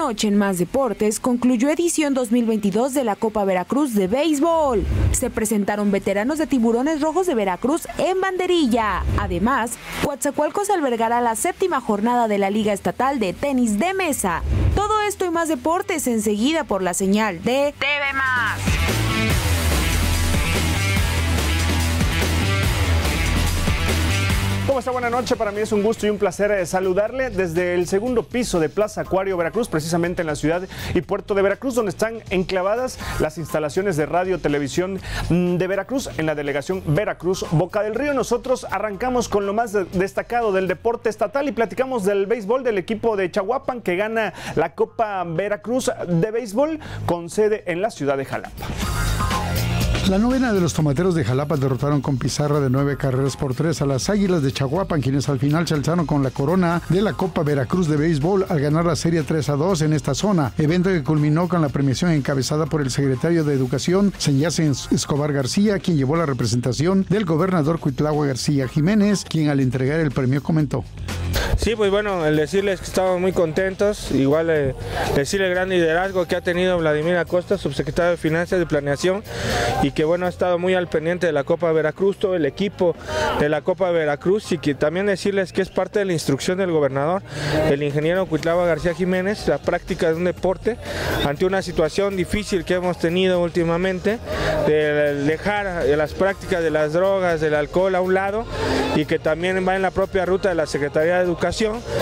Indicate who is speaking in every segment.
Speaker 1: noche en Más Deportes concluyó edición 2022 de la Copa Veracruz de Béisbol. Se presentaron veteranos de Tiburones Rojos de Veracruz en banderilla. Además, Coatzacoalcos albergará la 7ª jornada de la Liga Estatal de Tenis de Mesa. Todo esto y más deportes enseguida por la señal de TV Más.
Speaker 2: ¿Cómo está? Buenas noches, para mí es un gusto y un placer saludarle desde el segundo piso de Plaza Acuario Veracruz, precisamente en la ciudad y puerto de Veracruz, donde están enclavadas las instalaciones de radio televisión de Veracruz en la delegación Veracruz Boca del Río. Nosotros arrancamos con lo más destacado del deporte estatal y platicamos del béisbol del equipo de Chahuapan que gana la Copa Veracruz de béisbol con sede en la ciudad de Jalapa.
Speaker 3: La novena de los Tomateros de Jalapa derrotaron con pizarra de 9-3 a las Águilas de Chahuapan, quienes al final se alzaron con la corona de la Copa Veracruz de Béisbol al ganar la serie 3-2 en esta zona, evento que culminó con la premiación encabezada por el secretario de Educación, Senyacen Escobar García, quien llevó la representación del gobernador Cuitlahua García Jiménez, quien al entregar el premio comentó.
Speaker 4: Sí, pues bueno, el decirles que estamos muy contentos, igual decirle el gran liderazgo que ha tenido Vladimir Acosta, subsecretario de Finanzas y Planeación, y que bueno, ha estado muy al pendiente de la Copa Veracruz, todo el equipo de la Copa Veracruz, y que también decirles que es parte de la instrucción del gobernador, el ingeniero Cuitlahua García Jiménez, la práctica de un deporte ante una situación difícil que hemos tenido últimamente, de dejar las prácticas de las drogas, del alcohol a un lado, y que también va en la propia ruta de la Secretaría de Educación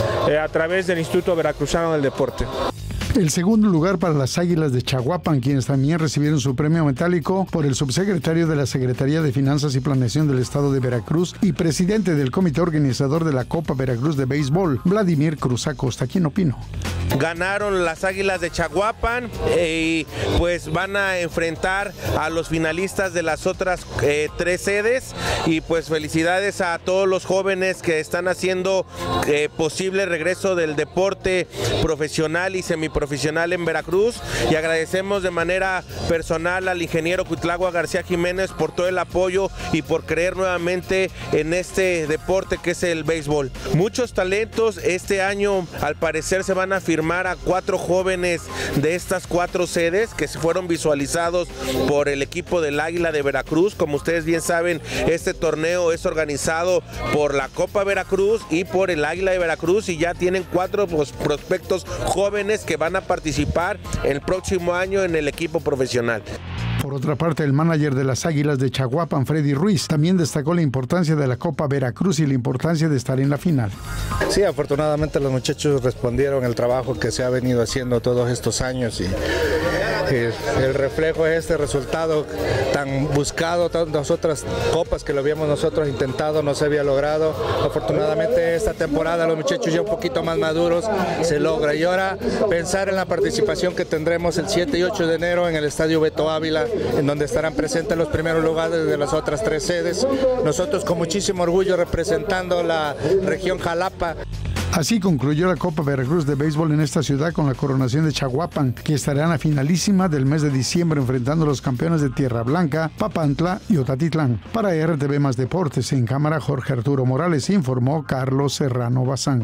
Speaker 4: a través del Instituto Veracruzano del Deporte.
Speaker 3: El segundo lugar para las Águilas de Chahuapan, quienes también recibieron su premio metálico por el subsecretario de la Secretaría de Finanzas y Planeación del Estado de Veracruz y presidente del comité organizador de la Copa Veracruz de Béisbol, Vladimir Cruz Acosta. ¿Quién opinó?
Speaker 5: Ganaron las Águilas de Chahuapan y pues van a enfrentar a los finalistas de las otras 3 sedes, y pues felicidades a todos los jóvenes que están haciendo posible el regreso del deporte profesional y semiprofesional en Veracruz, y agradecemos de manera personal al ingeniero Cuitlahua García Jiménez por todo el apoyo y por creer nuevamente en este deporte que es el béisbol. Muchos talentos este año al parecer se van a firmar a 4 jóvenes de estas 4 sedes que se fueron visualizados por el equipo del Águila de Veracruz. Como ustedes bien saben, este torneo es organizado por la Copa Veracruz y por el Águila de Veracruz, y ya tienen 4 prospectos jóvenes que van a participar el próximo año en el equipo profesional.
Speaker 3: Por otra parte, el manager de las Águilas de Chahuapan, Freddy Ruiz, también destacó la importancia de la Copa Veracruz y la importancia de estar en la final.
Speaker 6: Sí, afortunadamente los muchachos respondieron el trabajo que se ha venido haciendo todos estos años, y el reflejo es este resultado tan buscado. Tantas otras copas que lo habíamos nosotros intentado, no se había logrado. Afortunadamente esta temporada los muchachos ya un poquito más maduros se logra, y ahora pensar en la participación que tendremos el 7 y 8 de enero en el Estadio Beto Ávila, en donde estarán presentes los primeros lugares de las otras 3 sedes. Nosotros con muchísimo orgullo representando la región Jalapa.
Speaker 3: Así concluyó la Copa Veracruz de Béisbol en esta ciudad con la coronación de Chahuapan, que estará en la finalísima del mes de diciembre enfrentando a los campeones de Tierra Blanca, Papantla y Otatitlán. Para RTV Más Deportes, en cámara Jorge Arturo Morales, informó Carlos Serrano Bazán.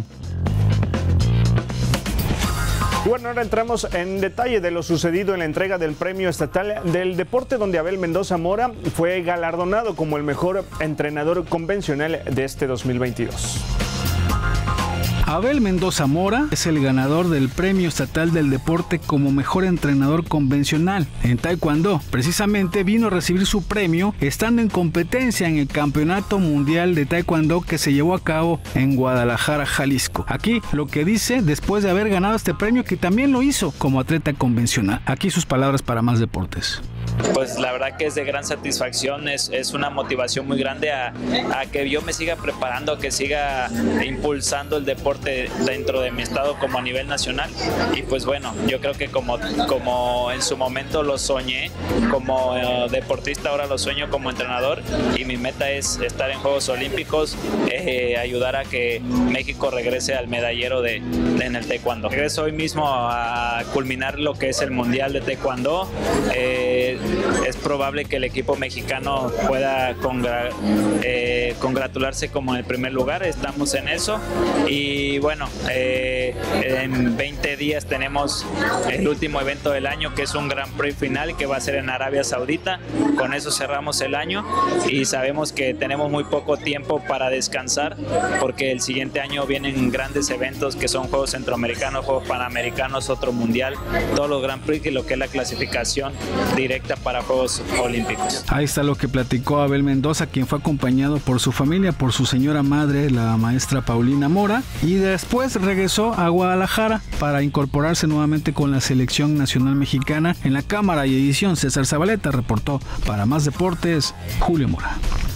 Speaker 2: Y bueno, ahora entramos en detalle de lo sucedido en la entrega del Premio Estatal del Deporte, donde Abel Mendoza Mora fue galardonado como el mejor entrenador convencional de este 2022.
Speaker 7: Abel Mendoza Mora es el ganador del Premio Estatal del Deporte como mejor entrenador convencional en Taekwondo. Precisamente vino a recibir su premio estando en competencia en el Campeonato Mundial de Taekwondo que se llevó a cabo en Guadalajara, Jalisco. Aquí lo que dice después de haber ganado este premio, que también lo hizo como atleta convencional. Aquí sus palabras para Más Deportes.
Speaker 8: Pues la verdad que es de gran satisfacción, es una motivación muy grande a que yo me siga preparando, a que siga impulsando el deporte dentro de mi estado como a nivel nacional. Y pues bueno, yo creo que como en su momento lo soñé como deportista, ahora lo sueño como entrenador, y mi meta es estar en Juegos Olímpicos, ayudar a que México regrese al medallero en el taekwondo. Regreso hoy mismo a culminar lo que es el Mundial de Taekwondo. es probable que el equipo mexicano pueda congratularse como en el primer lugar. Estamos en eso y bueno, en 20 días tenemos el último evento del año, que es un Grand Prix final que va a ser en Arabia Saudita. Con eso cerramos el año y sabemos que tenemos muy poco tiempo para descansar, porque el siguiente año vienen grandes eventos que son Juegos Centroamericanos, Juegos Panamericanos, otro Mundial, todos los Grand Prix y lo que es la clasificación directa para Juegos Olímpicos.
Speaker 7: Ahí está lo que platicó Abel Mendoza, quien fue acompañado por su familia, por su señora madre, la maestra Paulina Mora, y después regresó a Guadalajara para incorporarse nuevamente con la selección nacional mexicana. En la cámara y edición, César Zabaleta. Reportó para Más Deportes, Julio Mora.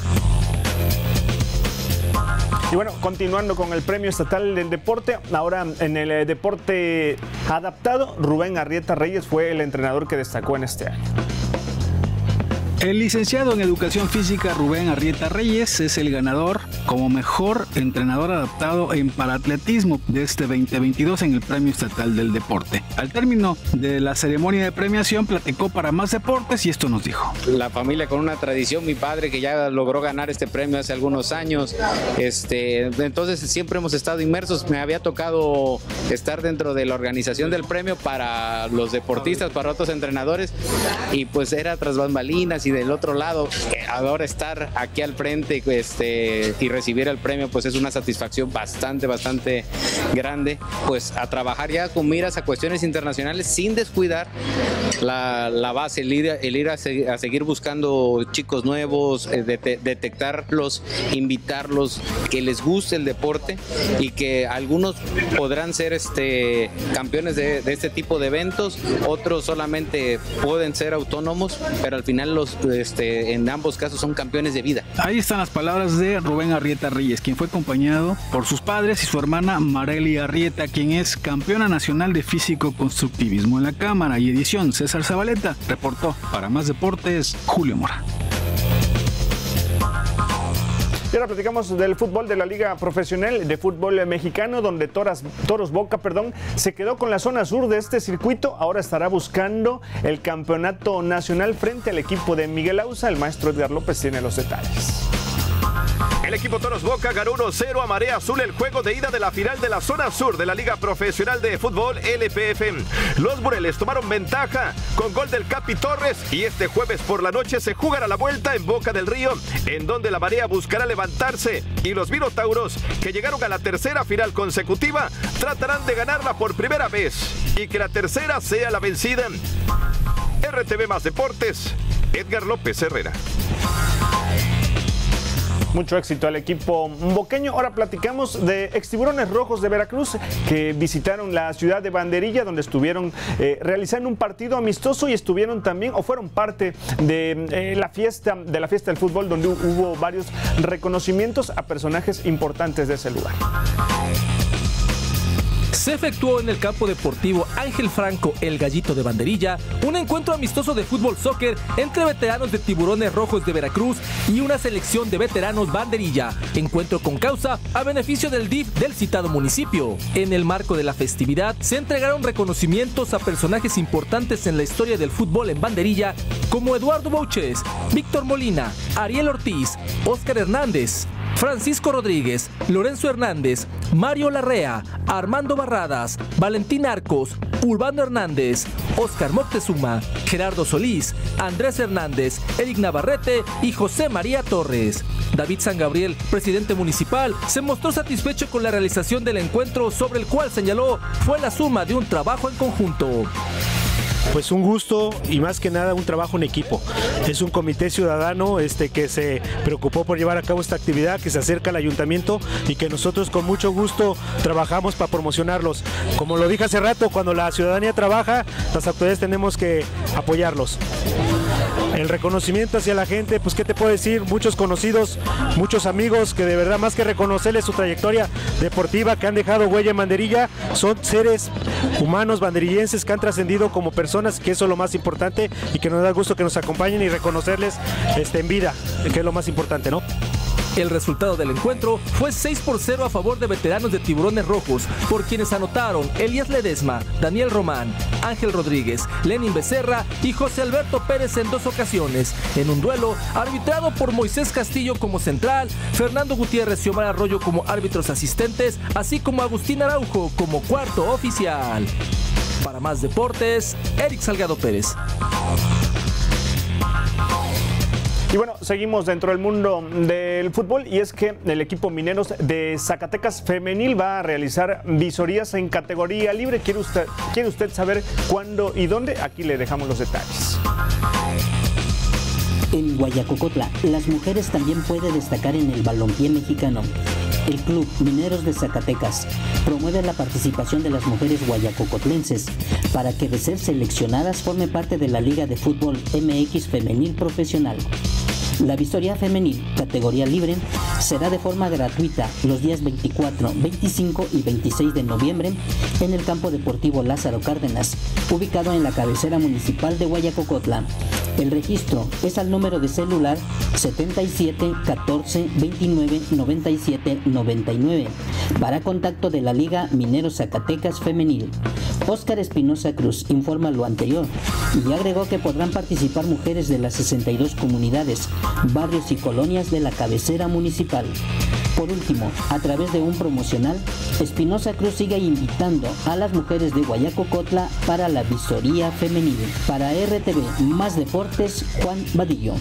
Speaker 2: Y bueno, continuando con el Premio Estatal del Deporte, ahora en el deporte adaptado, Rubén Arrieta Reyes fue el entrenador que destacó en este año.
Speaker 7: El licenciado en Educación Física Rubén Arrieta Reyes es el ganador como mejor entrenador adaptado en paraatletismo de este 2022 en el Premio Estatal del Deporte. Al término de la ceremonia de premiación platicó para Más Deportes y esto nos dijo.
Speaker 9: La familia con una tradición, mi padre que ya logró ganar este premio hace algunos años, entonces siempre hemos estado inmersos. Me había tocado estar dentro de la organización del premio para los deportistas, para otros entrenadores, y pues era tras bambalinas y del otro lado, ahora estar aquí al frente y recibir el premio, pues es una satisfacción bastante grande, pues a trabajar ya con miras a cuestiones internacionales sin descuidar la base, el ir a seguir buscando chicos nuevos, detectarlos, invitarlos, que les guste el deporte y que algunos podrán ser campeones de este tipo de eventos, otros solamente pueden ser autónomos, pero al final en ambos casos son campeones de vida.
Speaker 7: Ahí están las palabras de Rubén Arrieta Reyes, quien fue acompañado por sus padres y su hermana Marely Arrieta, quien es campeona nacional de físico-constructivismo. En la cámara y edición, César Zabaleta. Reportó para Más Deportes, Julio Mora.
Speaker 2: Y ahora platicamos del fútbol de la Liga Profesional de Fútbol Mexicano, donde Toros Boca se quedó con la zona sur de este circuito. Ahora estará buscando el campeonato nacional frente al equipo de Miguel Ausa. El maestro Edgar López tiene los detalles.
Speaker 10: El equipo Toros Boca ganó 1-0 a Marea Azul el juego de ida de la final de la zona sur de la Liga Profesional de Fútbol LPF. Los Moreles tomaron ventaja con gol del Capi Torres y este jueves por la noche se jugará la vuelta en Boca del Río, en donde la Marea buscará levantarse y los Minotauros, que llegaron a la tercera final consecutiva, tratarán de ganarla por primera vez y que la tercera sea la vencida. RTV Más Deportes, Edgar López Herrera.
Speaker 2: Mucho éxito al equipo boqueño. Ahora platicamos de extiburones rojos de Veracruz que visitaron la ciudad de Banderilla, donde estuvieron realizando un partido amistoso y estuvieron también o fueron parte de la fiesta del fútbol, donde hubo varios reconocimientos a personajes importantes de ese lugar.
Speaker 11: Se efectuó en el campo deportivo Ángel Franco, el Gallito de Banderilla, un encuentro amistoso de fútbol soccer entre veteranos de Tiburones Rojos de Veracruz y una selección de veteranos Banderilla. Encuentro con causa a beneficio del DIF del citado municipio. En el marco de la festividad se entregaron reconocimientos a personajes importantes en la historia del fútbol en Banderilla, como Eduardo Bouches, Víctor Molina, Ariel Ortiz, Óscar Hernández, Francisco Rodríguez, Lorenzo Hernández, Mario Larrea, Armando Barradas, Valentín Arcos, Urbano Hernández, Óscar Moctezuma, Gerardo Solís, Andrés Hernández, Eric Navarrete y José María Torres. David San Gabriel, presidente municipal, se mostró satisfecho con la realización del encuentro, sobre el cual señaló fue la suma de un trabajo en conjunto.
Speaker 12: Pues un gusto y más que nada un trabajo en equipo. Es un comité ciudadano que se preocupó por llevar a cabo esta actividad, que se acerca al ayuntamiento y que nosotros con mucho gusto trabajamos para promocionarlos. Como lo dije hace rato, cuando la ciudadanía trabaja, las autoridades tenemos que apoyarlos. El reconocimiento hacia la gente, pues qué te puedo decir, muchos conocidos, muchos amigos que de verdad más que reconocerles su trayectoria deportiva, que han dejado huella en Banderilla, son seres humanos banderillenses que han trascendido como personas, que eso es lo más importante y que nos da gusto que nos acompañen y reconocerles en vida, que es lo más importante, ¿no?
Speaker 11: El resultado del encuentro fue 6-0 a favor de veteranos de Tiburones Rojos, por quienes anotaron Elías Ledesma, Daniel Román, Ángel Rodríguez, Lenin Becerra y José Alberto Pérez en 2 ocasiones, en un duelo arbitrado por Moisés Castillo como central, Fernando Gutiérrez y Omar Arroyo como árbitros asistentes, así como Agustín Araujo como cuarto oficial. Para más deportes, Eric Salgado Pérez.
Speaker 2: Y bueno, seguimos dentro del mundo del fútbol y es que el equipo Mineros de Zacatecas femenil va a realizar visorías en categoría libre. ¿Quiere usted saber cuándo y dónde? Aquí le dejamos los detalles.
Speaker 13: En Guayacocotla, las mujeres también pueden destacar en el balompié mexicano. El Club Mineros de Zacatecas promueve la participación de las mujeres guayacocotlenses para que de ser seleccionadas forme parte de la Liga de Fútbol MX Femenil Profesional. La visoría femenil, categoría libre, será de forma gratuita los días 24, 25 y 26 de noviembre en el Campo Deportivo Lázaro Cárdenas, ubicado en la cabecera municipal de Guayacocotla. El registro es al número de celular 77 14 29 97 99 para contacto de la Liga Mineros Zacatecas Femenil. Óscar Espinosa Cruz informa lo anterior y agregó que podrán participar mujeres de las 62 comunidades, barrios y colonias de la cabecera municipal. Por último, a través de un promocional, Espinosa Cruz sigue invitando a las mujeres de Guayacocotla para la visoría femenil. Para RTV Más Deportes, Juan Vadillo.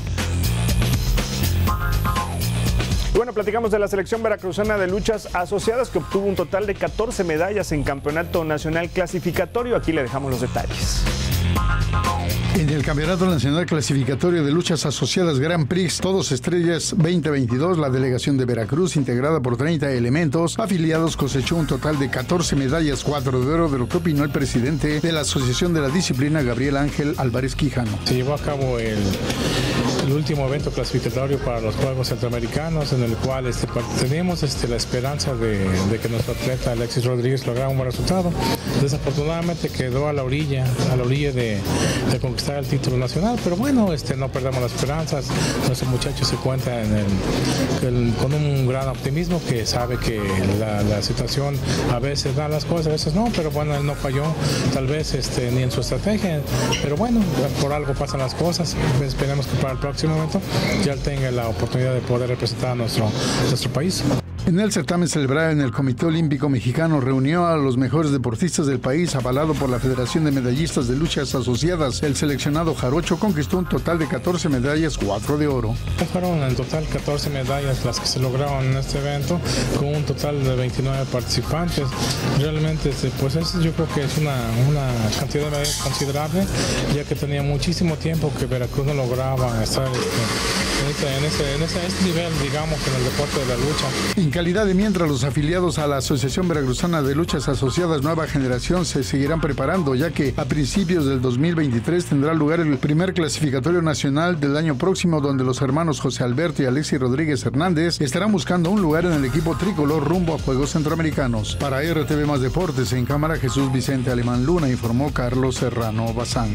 Speaker 2: Bueno, platicamos de la selección veracruzana de luchas asociadas que obtuvo un total de 14 medallas en Campeonato Nacional Clasificatorio. Aquí le dejamos los detalles.
Speaker 3: En el Campeonato Nacional Clasificatorio de Luchas Asociadas Grand Prix Todos Estrellas 2022, la delegación de Veracruz, integrada por 30 elementos afiliados, cosechó un total de 14 medallas, 4 de oro, de lo que opinó el presidente de la Asociación de la Disciplina, Gabriel Ángel Álvarez Quijano.
Speaker 14: Se llevó a cabo el último evento clasificatorio para los Juegos Centroamericanos, en el cual teníamos la esperanza de que nuestro atleta Alexis Rodríguez lograra un buen resultado. Desafortunadamente quedó a la orilla de conquistar el título nacional, pero bueno, no perdamos las esperanzas. Nuestro muchacho se cuenta con un gran optimismo, que sabe que la situación a veces da las cosas, a veces no, pero bueno, él no falló tal vez ni en su estrategia, pero bueno, por algo pasan las cosas. Esperemos que para el próximo momento ya él tenga la oportunidad de poder representar a nuestro país.
Speaker 3: En el certamen celebrado en el Comité Olímpico Mexicano reunió a los mejores deportistas del país, avalado por la Federación de Medallistas de Luchas Asociadas. El seleccionado jarocho conquistó un total de 14 medallas, 4 de oro.
Speaker 14: Fueron en total 14 medallas las que se lograron en este evento, con un total de 29 participantes. Realmente, pues yo creo que es una cantidad de medallas considerable, ya que tenía muchísimo tiempo que Veracruz no lograba estar en este nivel, digamos, en el deporte de la lucha.
Speaker 3: En calidad de mientras, los afiliados a la Asociación Veracruzana de Luchas Asociadas Nueva Generación se seguirán preparando, ya que a principios del 2023 tendrá lugar el primer clasificatorio nacional del año próximo, donde los hermanos José Alberto y Alexis Rodríguez Hernández estarán buscando un lugar en el equipo tricolor rumbo a Juegos Centroamericanos. Para RTV Más Deportes, en cámara Jesús Vicente Alemán Luna, informó Carlos Serrano Bazán.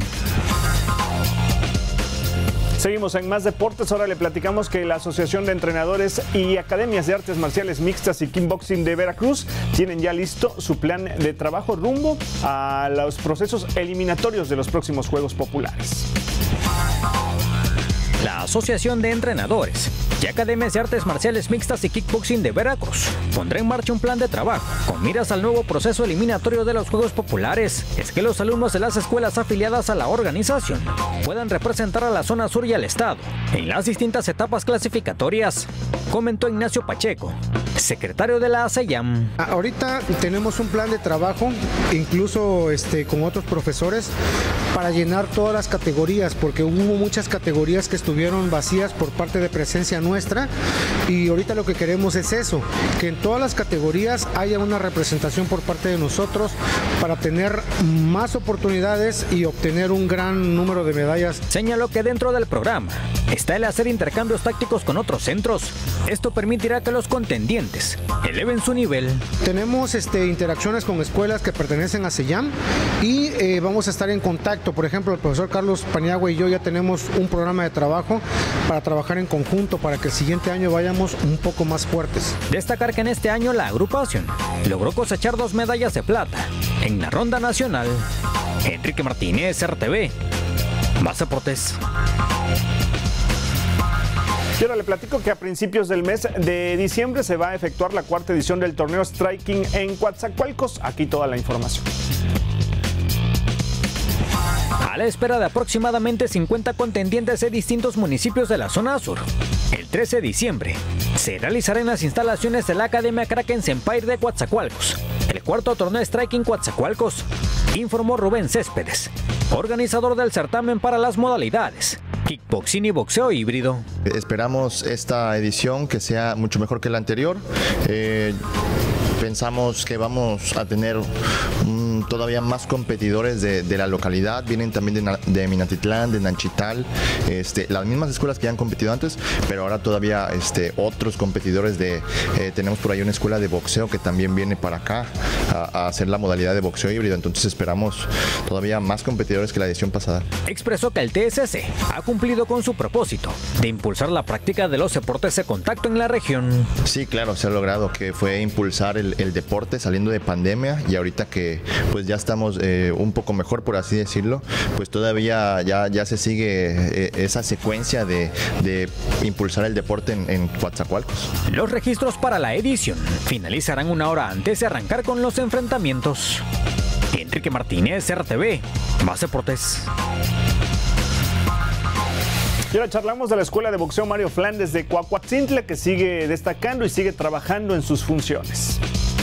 Speaker 2: Seguimos en Más Deportes. Ahora le platicamos que la Asociación de Entrenadores y Academias de Artes Marciales Mixtas y Kickboxing de Veracruz tienen ya listo su plan de trabajo rumbo a los procesos eliminatorios de los próximos Juegos Populares.
Speaker 15: La Asociación de Entrenadores y Academias de Artes Marciales Mixtas y Kickboxing de Veracruz pondrá en marcha un plan de trabajo con miras al nuevo proceso eliminatorio de los Juegos Populares. Es que los alumnos de las escuelas afiliadas a la organización puedan representar a la zona sur y al estado en las distintas etapas clasificatorias, comentó Ignacio Pacheco, secretario de la ASEYAM.
Speaker 16: Ahorita tenemos un plan de trabajo, incluso con otros profesores, para llenar todas las categorías, porque hubo muchas categorías que estuvieron vacías por parte de presencia nuestra, y ahorita lo que queremos es eso, que en todas las categorías haya una representación por parte de nosotros para tener más oportunidades y obtener un gran número de medallas.
Speaker 15: Señaló que dentro del programa está el hacer intercambios tácticos con otros centros. Esto permitirá que los contendientes eleven su nivel.
Speaker 16: Tenemos interacciones con escuelas que pertenecen a ASEYAM y vamos a estar en contacto proyecto. Por ejemplo, el profesor Carlos Paniagua y yo ya tenemos un programa de trabajo para trabajar en conjunto para que el siguiente año vayamos un poco más fuertes.
Speaker 15: Destacar que en este año la agrupación logró cosechar 2 medallas de plata en la ronda nacional. Enrique Martínez, RTV, Más Deportes.
Speaker 2: Y ahora le platico que a principios del mes de diciembre se va a efectuar la 4ª edición del torneo Striking en Coatzacoalcos. Aquí toda la información.
Speaker 15: A la espera de aproximadamente 50 contendientes de distintos municipios de la zona sur, el 13 de diciembre se realizará en las instalaciones de la Academia Kraken Empire de Coatzacoalcos el 4º torneo Striking Coatzacoalcos, informó Rubén Céspedes, organizador del certamen para las modalidades kickboxing y boxeo híbrido.
Speaker 17: Esperamos esta edición que sea mucho mejor que la anterior. Pensamos que vamos a tener todavía más competidores de la localidad. Vienen también de Minatitlán, de Nanchital, las mismas escuelas que ya han competido antes, pero ahora todavía otros competidores tenemos por ahí una escuela de boxeo que también viene para acá a hacer la modalidad de boxeo híbrido. Entonces esperamos todavía más competidores que la edición pasada.
Speaker 15: Expresó que el TSC ha cumplido con su propósito de impulsar la práctica de los deportes de contacto en la región.
Speaker 17: Sí, claro, se ha logrado, que fue impulsar el deporte saliendo de pandemia, y ahorita que pues ya estamos un poco mejor, por así decirlo, pues todavía ya se sigue esa secuencia de impulsar el deporte en Coatzacoalcos.
Speaker 15: Los registros para la edición finalizarán 1 hora antes de arrancar con los enfrentamientos. Enrique Martínez, RTV, Más Deportes.
Speaker 2: Y ahora charlamos de la Escuela de Boxeo Mario Flandes de Coahuatzintla, que sigue destacando y sigue trabajando en sus funciones.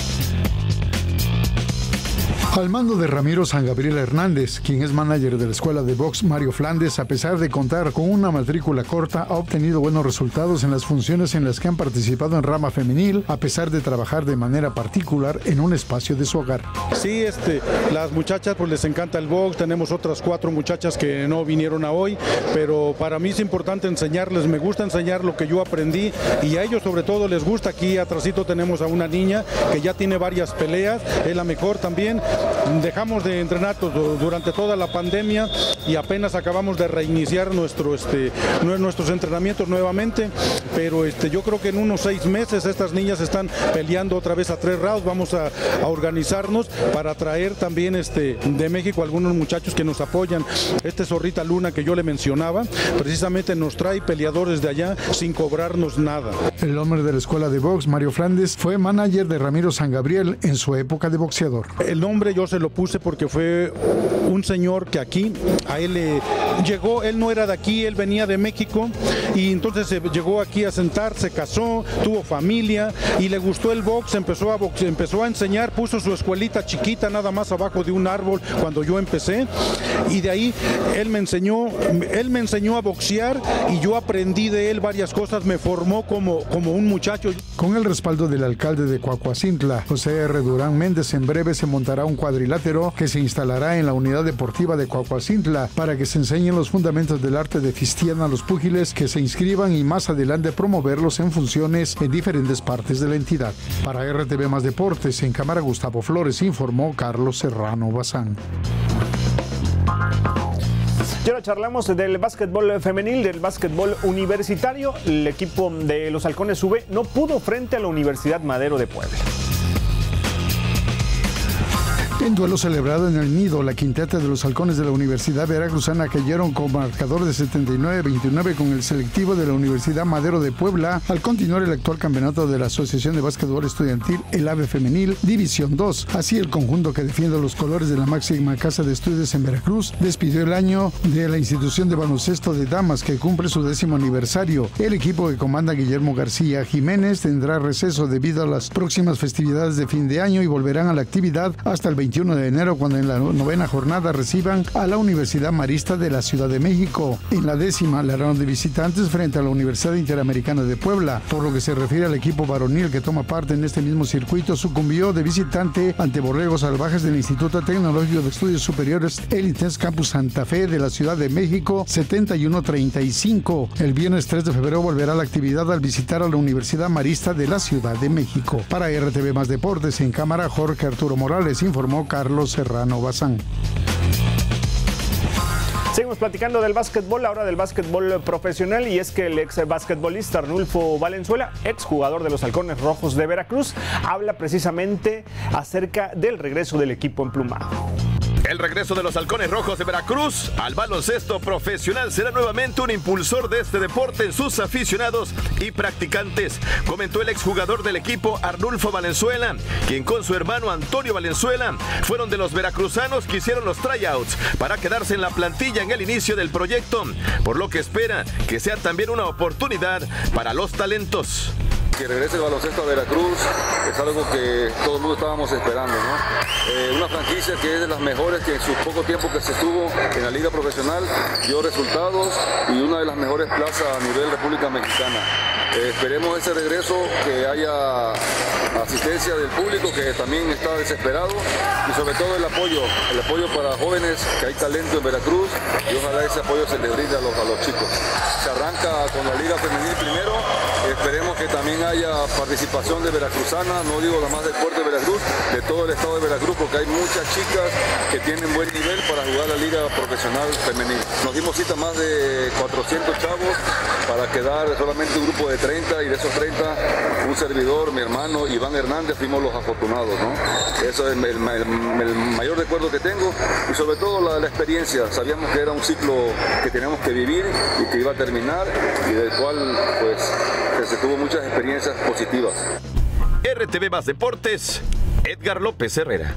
Speaker 3: Al mando de Ramiro San Gabriel Hernández, quien es manager de la Escuela de Box Mario Flandes, a pesar de contar con una matrícula corta, ha obtenido buenos resultados en las funciones en las que han participado en rama femenil, a pesar de trabajar de manera particular en un espacio de su hogar.
Speaker 18: Sí, las muchachas pues les encanta el box. Tenemos otras 4 muchachas que no vinieron a hoy, pero para mí es importante enseñarles, me gusta enseñar lo que yo aprendí, y a ellos sobre todo les gusta. Aquí atrásito tenemos a una niña que ya tiene varias peleas, es la mejor también. Dejamos de entrenar durante toda la pandemia y apenas acabamos de reiniciar nuestros entrenamientos nuevamente, pero yo creo que en unos 6 meses estas niñas están peleando otra vez a 3 rounds. Vamos a organizarnos para traer también de México algunos muchachos que nos apoyan. Zorrita Luna que yo le mencionaba, precisamente nos trae peleadores de allá sin cobrarnos nada.
Speaker 3: El hombre de la Escuela de Box, Mario Flandes, fue manager de Ramiro San Gabriel en su época de boxeador.
Speaker 18: El nombre yo se lo puse porque fue un señor que aquí a él llegó, él no era de aquí, él venía de México, y entonces llegó aquí a sentar, se casó, tuvo familia y le gustó el box, empezó a enseñar, puso su escuelita chiquita nada más abajo de un árbol cuando yo empecé, y de ahí él me enseñó a boxear y yo aprendí de él varias cosas, me formó como un muchacho.
Speaker 3: Con el respaldo del alcalde de Coahuatzintla, José R. Durán Méndez, en breve se montará un cuadrilátero que se instalará en la unidad deportiva de Coahuatzintla para que se enseñen los fundamentos del arte de Fistiana a los púgiles que se inscriban, y más adelante promoverlos en funciones en diferentes partes de la entidad. Para RTV Más Deportes, en cámara Gustavo Flores, informó Carlos Serrano Bazán.
Speaker 2: Y ahora charlamos del básquetbol femenil, del básquetbol universitario. El equipo de los Halcones UB no pudo frente a la Universidad Madero de Puebla.
Speaker 3: En duelo celebrado en el Nido, la quinteta de los Halcones de la Universidad Veracruzana cayeron con marcador de 79-29 con el selectivo de la Universidad Madero de Puebla, al continuar el actual campeonato de la Asociación de Básquetbol Estudiantil, el AVE Femenil, División 2. Así, el conjunto que defiende los colores de la máxima casa de estudios en Veracruz despidió el año de la institución de baloncesto de damas, que cumple su 10º aniversario. El equipo que comanda Guillermo García Jiménez tendrá receso debido a las próximas festividades de fin de año y volverán a la actividad hasta el 21 de enero, cuando en la 9ª jornada reciban a la Universidad Marista de la Ciudad de México. En la 10ª la harán de visitantes frente a la Universidad Interamericana de Puebla. Por lo que se refiere al equipo varonil que toma parte en este mismo circuito, sucumbió de visitante ante Borregos Salvajes del Instituto Tecnológico de Estudios Superiores El Intens Campus Santa Fe de la Ciudad de México, 71-35. El viernes 3 de febrero volverá la actividad al visitar a la Universidad Marista de la Ciudad de México. Para RTV Más Deportes, en cámara Jorge Arturo Morales, informó Carlos Serrano Bazán.
Speaker 2: Seguimos platicando del básquetbol, ahora del básquetbol profesional, y es que el ex basquetbolista Arnulfo Valenzuela, ex jugador de los Halcones Rojos de Veracruz, habla precisamente acerca del regreso del equipo emplumado.
Speaker 10: El regreso de los Halcones Rojos de Veracruz al baloncesto profesional será nuevamente un impulsor de este deporte en sus aficionados y practicantes, comentó el exjugador del equipo Arnulfo Valenzuela, quien con su hermano Antonio Valenzuela fueron de los veracruzanos que hicieron los tryouts para quedarse en la plantilla en el inicio del proyecto, por lo que espera que sea también una oportunidad para los talentos.
Speaker 19: Que regrese el baloncesto a Veracruz es algo que todo el mundo estábamos esperando, ¿no? Una franquicia que es de las mejores, que en su poco tiempo que se estuvo en la liga profesional dio resultados y una de las mejores plazas a nivel República Mexicana. Esperemos ese regreso, que haya asistencia del público, que también está desesperado, y sobre todo el apoyo para jóvenes, que hay talento en Veracruz, y ojalá ese apoyo se le brinde a los chicos. Se arranca con la liga femenil primero, esperemos que también haya participación de veracruzana, no digo nada más del puerto de Veracruz, de todo el estado de Veracruz, porque hay muchas chicas que tienen buen nivel para jugar la liga profesional femenil. Nos dimos cita más de 400 chavos para quedar solamente un grupo de 30, y de esos 30, un servidor, mi hermano Iván Hernández, fuimos los afortunados, ¿no? Eso es el mayor recuerdo que tengo, y sobre todo la experiencia. Sabíamos que era un ciclo que teníamos que vivir y que iba a terminar, y del cual pues se tuvo muchas experiencias positivas.
Speaker 10: RTV Más Deportes, Edgar López Herrera.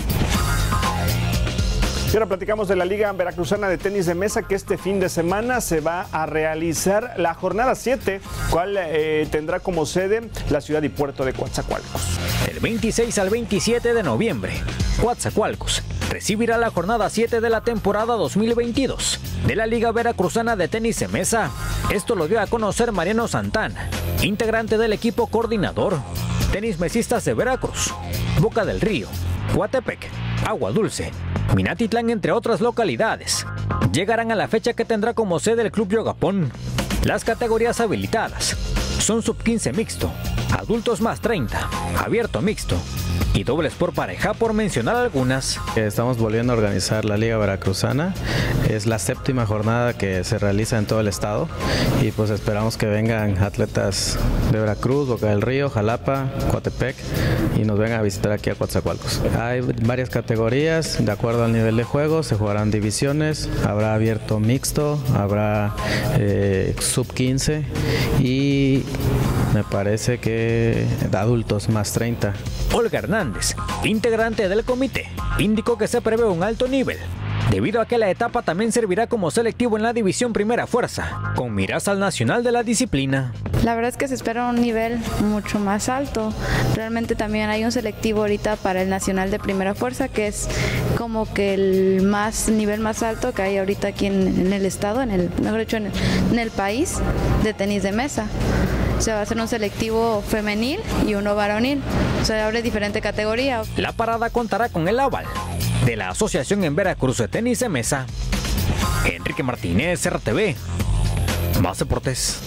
Speaker 2: Y ahora platicamos de la Liga Veracruzana de Tenis de Mesa, que este fin de semana se va a realizar la jornada 7, cual tendrá como sede la ciudad y puerto de Coatzacoalcos.
Speaker 15: Del 26 al 27 de noviembre, Coatzacoalcos recibirá la jornada 7 de la temporada 2022 de la Liga Veracruzana de Tenis de Mesa. Esto lo dio a conocer Mariano Santana, integrante del equipo coordinador. Tenis mesistas de Veracruz, Boca del Río, Coatepec, Agua Dulce, Minatitlán, entre otras localidades, llegarán a la fecha que tendrá como sede el Club Yogapón. Las categorías habilitadas son sub-15 mixto, adultos más 30, abierto mixto y dobles por pareja, por mencionar algunas.
Speaker 20: Estamos volviendo a organizar la Liga Veracruzana. Es la 7ª jornada que se realiza en todo el estado, y pues esperamos que vengan atletas de Veracruz, Boca del Río, Jalapa, Coatepec, y nos vengan a visitar aquí a Coatzacoalcos. Hay varias categorías, de acuerdo al nivel de juego, se jugarán divisiones, habrá abierto mixto, habrá sub-15 y me parece que de adultos más 30.
Speaker 15: Olga Hernández, integrante del comité, indicó que se prevé un alto nivel, debido a que la etapa también servirá como selectivo en la división Primera Fuerza, con miras al nacional de la disciplina.
Speaker 21: La verdad es que se espera un nivel mucho más alto. Realmente también hay un selectivo ahorita para el nacional de Primera Fuerza, que es como que el nivel más alto que hay ahorita aquí en el estado, mejor dicho, en el país de tenis de mesa. Se va a hacer un selectivo femenil y uno varonil. Se abre diferente categoría.
Speaker 15: La parada contará con el aval de la Asociación en Veracruz de Tenis de Mesa. Enrique Martínez, RTV, Más Deportes.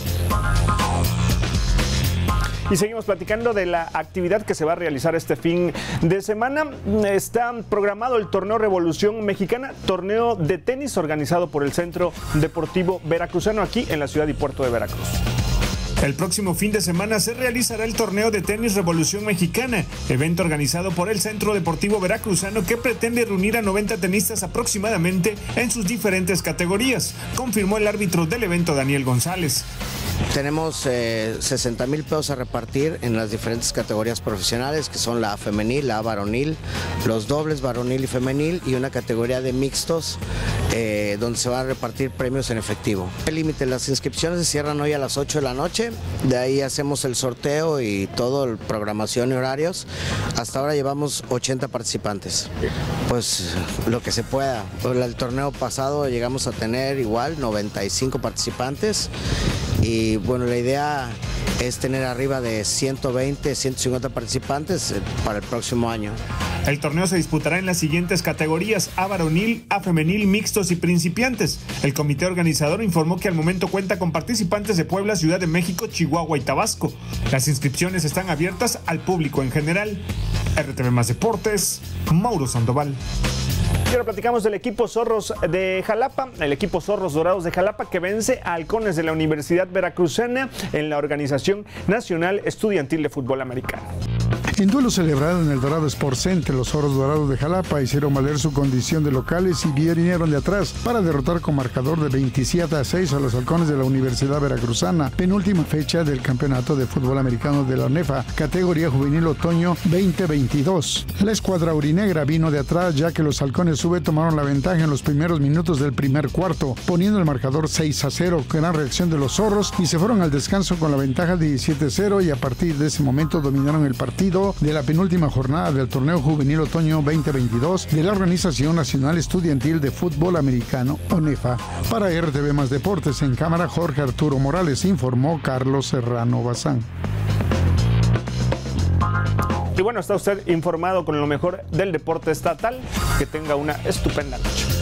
Speaker 2: Y seguimos platicando de la actividad que se va a realizar este fin de semana. Está programado el torneo Revolución Mexicana, torneo de tenis organizado por el Centro Deportivo Veracruzano aquí en la ciudad y puerto de Veracruz. El próximo fin de semana se realizará el torneo de tenis Revolución Mexicana, evento organizado por el Centro Deportivo Veracruzano que pretende reunir a 90 tenistas aproximadamente en sus diferentes categorías, confirmó el árbitro del evento, Daniel González.
Speaker 22: Tenemos 60,000 pesos a repartir en las diferentes categorías profesionales, que son la femenil, la varonil, los dobles varonil y femenil, y una categoría de mixtos donde se van a repartir premios en efectivo. El límite, las inscripciones se cierran hoy a las 8 de la noche, de ahí hacemos el sorteo y todo, programación y horarios. Hasta ahora llevamos 80 participantes. Pues lo que se pueda. El torneo pasado llegamos a tener igual 95 participantes. Y bueno, la idea es tener arriba de 120, 150 participantes para el próximo año.
Speaker 2: El torneo se disputará en las siguientes categorías: A varonil, A femenil, mixtos y principiantes. El comité organizador informó que al momento cuenta con participantes de Puebla, Ciudad de México, Chihuahua y Tabasco. Las inscripciones están abiertas al público en general. RTV Más Deportes, Mauro Sandoval. Y ahora platicamos del equipo Zorros de Jalapa, el equipo Zorros Dorados de Jalapa que vence a Halcones de la Universidad Veracruzana en la Organización Nacional Estudiantil de Fútbol Americano.
Speaker 3: En duelo celebrado en el Dorado Sports Center, los Zorros Dorados de Jalapa hicieron valer su condición de locales y vinieron de atrás para derrotar con marcador de 27-6 a los Halcones de la Universidad Veracruzana, penúltima fecha del Campeonato de Fútbol Americano de la UNEFA, categoría juvenil otoño 2022. La escuadra aurinegra vino de atrás ya que los Halcones Sube tomaron la ventaja en los primeros minutos del primer cuarto, poniendo el marcador 6-0, gran reacción de los Zorros, y se fueron al descanso con la ventaja de 17-0 y a partir de ese momento dominaron el partido de la penúltima jornada del torneo juvenil otoño 2022 de la Organización Nacional Estudiantil de Fútbol Americano, ONEFA. Para RTV Más Deportes, en cámara Jorge Arturo Morales, informó Carlos Serrano Bazán.
Speaker 2: Y bueno, está usted informado con lo mejor del deporte estatal. Que tenga una estupenda noche.